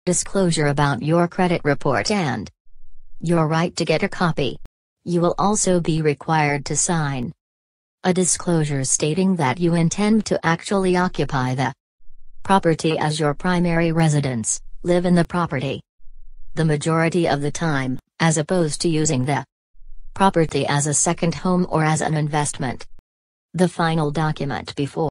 disclosure about your credit report and your right to get a copy. You will also be required to sign a disclosure stating that you intend to actually occupy the property as your primary residence, live in the property the majority of the time, as opposed to using the property as a second home or as an investment. The final document before